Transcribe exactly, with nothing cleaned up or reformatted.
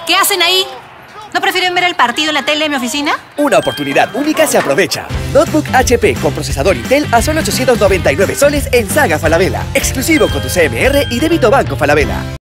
¿Qué hacen ahí? ¿No prefieren ver el partido en la tele de mi oficina? Una oportunidad única se aprovecha. Notebook H P con procesador Intel a solo ochocientos noventa y nueve soles en Saga Falabella. Exclusivo con tu C M R y débito Banco Falabella.